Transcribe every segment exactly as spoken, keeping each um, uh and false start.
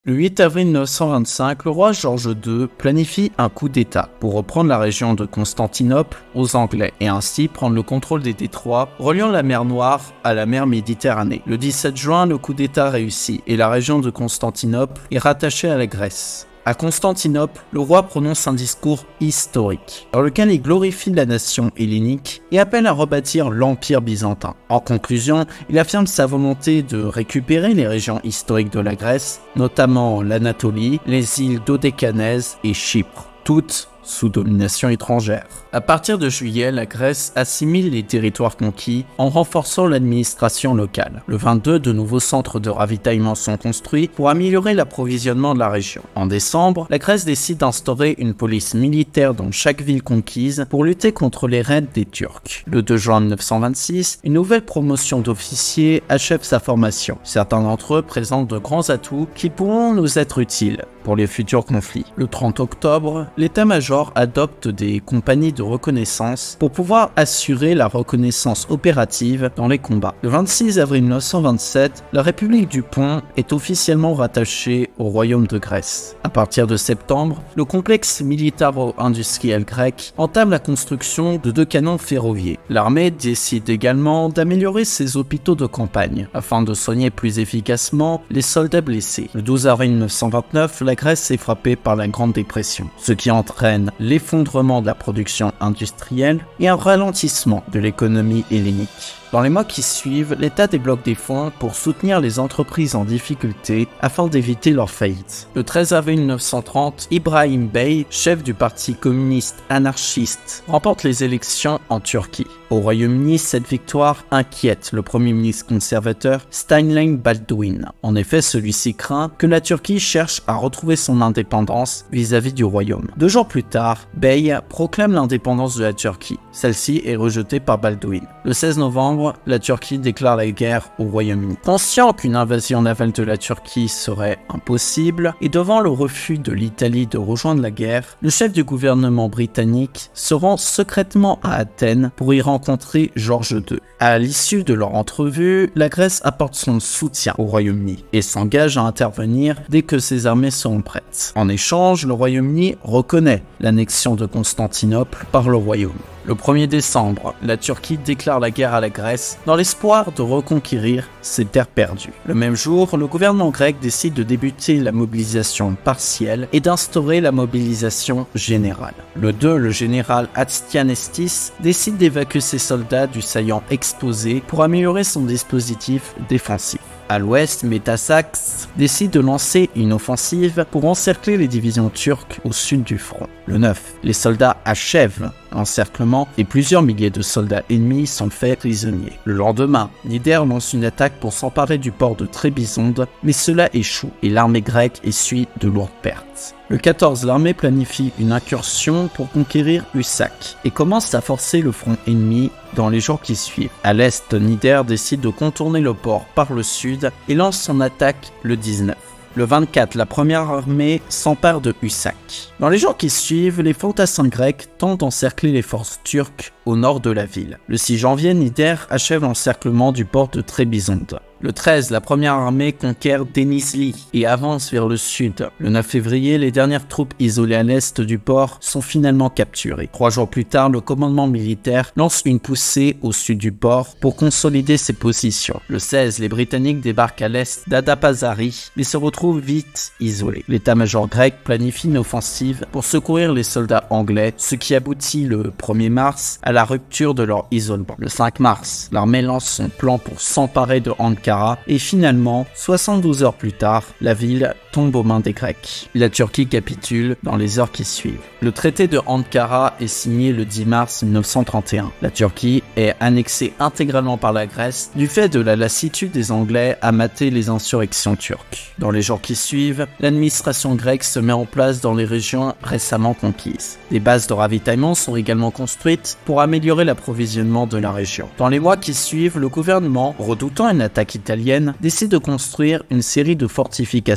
Le huit avril mille neuf cent vingt-cinq, le roi George deux planifie un coup d'État pour reprendre la région de Constantinople aux Anglais et ainsi prendre le contrôle des détroits reliant la mer Noire à la mer Méditerranée. Le dix-sept juin, le coup d'État réussit et la région de Constantinople est rattachée à la Grèce. À Constantinople, le roi prononce un discours historique, dans lequel il glorifie la nation hellénique et appelle à rebâtir l'Empire byzantin. En conclusion, il affirme sa volonté de récupérer les régions historiques de la Grèce, notamment l'Anatolie, les îles dodécanèses et Chypre, toutes sous domination étrangère. À partir de juillet, la Grèce assimile les territoires conquis en renforçant l'administration locale. Le vingt-deux, de nouveaux centres de ravitaillement sont construits pour améliorer l'approvisionnement de la région. En décembre, la Grèce décide d'instaurer une police militaire dans chaque ville conquise pour lutter contre les raids des Turcs. Le deux juin mille neuf cent vingt-six, une nouvelle promotion d'officiers achève sa formation. Certains d'entre eux présentent de grands atouts qui pourront nous être utiles pour les futurs conflits. Le trente octobre, l'état-major adopte des compagnies de reconnaissance pour pouvoir assurer la reconnaissance opérative dans les combats. Le vingt-six avril mille neuf cent vingt-sept, la République du Pont est officiellement rattachée au Royaume de Grèce. À partir de septembre, le complexe militaro-industriel grec entame la construction de deux canons ferroviaires. L'armée décide également d'améliorer ses hôpitaux de campagne afin de soigner plus efficacement les soldats blessés. Le douze avril mille neuf cent vingt-neuf, la Grèce est frappée par la Grande Dépression, ce qui entraîne l'effondrement de la production industrielle et un ralentissement de l'économie hellénique. Dans les mois qui suivent, l'État débloque des fonds pour soutenir les entreprises en difficulté afin d'éviter leur faillite. Le treize avril mille neuf cent trente, Ibrahim Bey, chef du parti communiste anarchiste, remporte les élections en Turquie. Au Royaume-Uni, cette victoire inquiète le premier ministre conservateur Steinlein Baldwin. En effet, celui-ci craint que la Turquie cherche à retrouver son indépendance vis-à-vis du royaume. Deux jours plus tard, Bey proclame l'indépendance de la Turquie. Celle-ci est rejetée par Baldwin. Le seize novembre, la Turquie déclare la guerre au Royaume-Uni. Conscient qu'une invasion navale de la Turquie serait impossible, et devant le refus de l'Italie de rejoindre la guerre, le chef du gouvernement britannique se rend secrètement à Athènes pour y rencontrer George deux. À l'issue de leur entrevue, la Grèce apporte son soutien au Royaume-Uni et s'engage à intervenir dès que ses armées seront prêtes. En échange, le Royaume-Uni reconnaît l'annexion de Constantinople par le Royaume. Le premier décembre, la Turquie déclare la guerre à la Grèce dans l'espoir de reconquérir ses terres perdues. Le même jour, le gouvernement grec décide de débuter la mobilisation partielle et d'instaurer la mobilisation générale. Le deux, le général Atstianestis décide d'évacuer ses soldats du saillant exposé pour améliorer son dispositif défensif. À l'ouest, Metasax décide de lancer une offensive pour encercler les divisions turques au sud du front. Le neuf, les soldats achèvent l'encerclement et plusieurs milliers de soldats ennemis sont faits prisonniers. Le lendemain, Nider lance une attaque pour s'emparer du port de Trébizonde, mais cela échoue et l'armée grecque essuie de lourdes pertes. Le quatorze, l'armée planifie une incursion pour conquérir Ussak et commence à forcer le front ennemi dans les jours qui suivent. À l'est, Nider décide de contourner le port par le sud et lance son attaque le dix-neuf. Le vingt-quatre, la première armée s'empare de Ussak. Dans les jours qui suivent, les fantassins grecs tentent d'encercler les forces turques au nord de la ville. Le six janvier, Nider achève l'encerclement du port de Trébizonde. Le treize, la première armée conquiert Denizli et avance vers le sud. Le neuf février, les dernières troupes isolées à l'est du port sont finalement capturées. Trois jours plus tard, le commandement militaire lance une poussée au sud du port pour consolider ses positions. Le seize, les Britanniques débarquent à l'est d'Adapazari mais se retrouvent vite isolés. L'état-major grec planifie une offensive pour secourir les soldats anglais, ce qui aboutit le premier mars à la rupture de leur isolement. Le cinq mars, l'armée lance son plan pour s'emparer de Ankara et finalement, soixante-douze heures plus tard, la ville tombe aux mains des Grecs. La Turquie capitule dans les heures qui suivent. Le traité de Ankara est signé le dix mars mille neuf cent trente et un. La Turquie est annexée intégralement par la Grèce du fait de la lassitude des Anglais à mater les insurrections turques. Dans les jours qui suivent, l'administration grecque se met en place dans les régions récemment conquises. Des bases de ravitaillement sont également construites pour améliorer l'approvisionnement de la région. Dans les mois qui suivent, le gouvernement, redoutant une attaque italienne, décide de construire une série de fortifications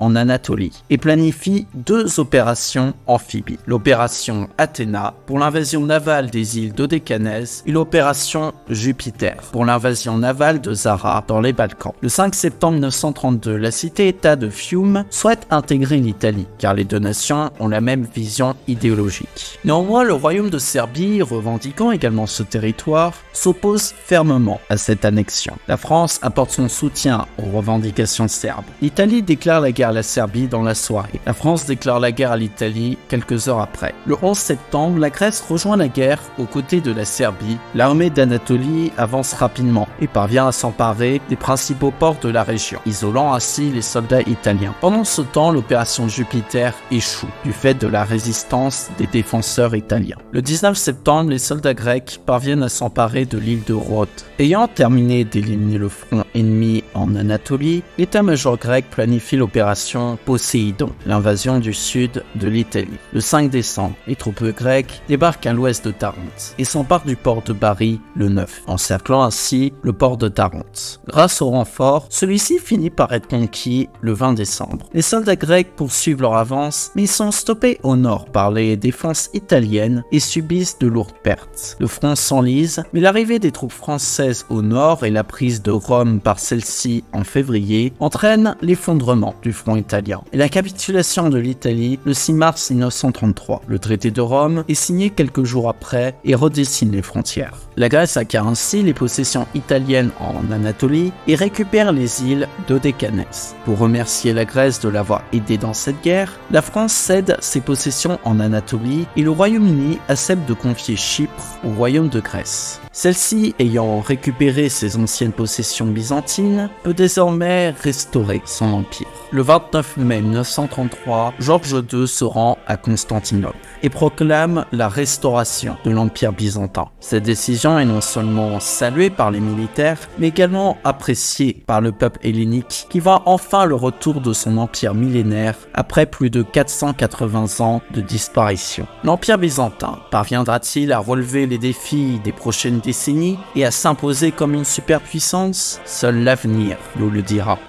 en Anatolie et planifie deux opérations amphibies. L'opération Athéna pour l'invasion navale des îles dodécanèses et l'opération Jupiter pour l'invasion navale de Zara dans les Balkans. Le cinq septembre mille neuf cent trente-deux, la cité-État de Fiume souhaite intégrer l'Italie car les deux nations ont la même vision idéologique. Néanmoins, le royaume de Serbie, revendiquant également ce territoire, s'oppose fermement à cette annexion. La France apporte son soutien aux revendications serbes. L'Italie déclare la guerre à la Serbie dans la soirée. La France déclare la guerre à l'Italie quelques heures après. Le onze septembre, la Grèce rejoint la guerre aux côtés de la Serbie. L'armée d'Anatolie avance rapidement et parvient à s'emparer des principaux ports de la région, isolant ainsi les soldats italiens. Pendant ce temps, l'opération Jupiter échoue du fait de la résistance des défenseurs italiens. Le dix-neuf septembre, les soldats grecs parviennent à s'emparer de l'île de Rhodes. Ayant terminé d'éliminer le front ennemi en Anatolie, l'état-major grec planifie l'opération Poséidon, l'invasion du sud de l'Italie. Le cinq décembre, les troupes grecques débarquent à l'ouest de Tarente et s'emparent du port de Bari le neuf, encerclant ainsi le port de Tarente. Grâce au renfort, celui-ci finit par être conquis le vingt décembre. Les soldats grecs poursuivent leur avance, mais ils sont stoppés au nord par les défenses italiennes et subissent de lourdes pertes. Le front s'enlise, mais l'arrivée des troupes françaises au nord et la prise de Rome par celle-ci en février entraînent l'effondrement du front italien et la capitulation de l'Italie le six mars mille neuf cent trente-trois. Le traité de Rome est signé quelques jours après et redessine les frontières. La Grèce acquiert ainsi les possessions italiennes en Anatolie et récupère les îles dodécanèses. Pour remercier la Grèce de l'avoir aidé dans cette guerre, la France cède ses possessions en Anatolie et le Royaume-Uni accepte de confier Chypre au royaume de Grèce. Celle-ci, ayant récupéré ses anciennes possessions byzantines, peut désormais restaurer son empire. Le vingt-neuf mai mille neuf cent trente-trois, Georges deux se rend à Constantinople et proclame la restauration de l'empire byzantin. Cette décision est non seulement saluée par les militaires, mais également appréciée par le peuple hellénique qui voit enfin le retour de son empire millénaire après plus de quatre cent quatre-vingts ans de disparition. L'empire byzantin parviendra-t-il à relever les défis des prochaines décennies et à s'imposer comme une superpuissance? Seul l'avenir nous le dira.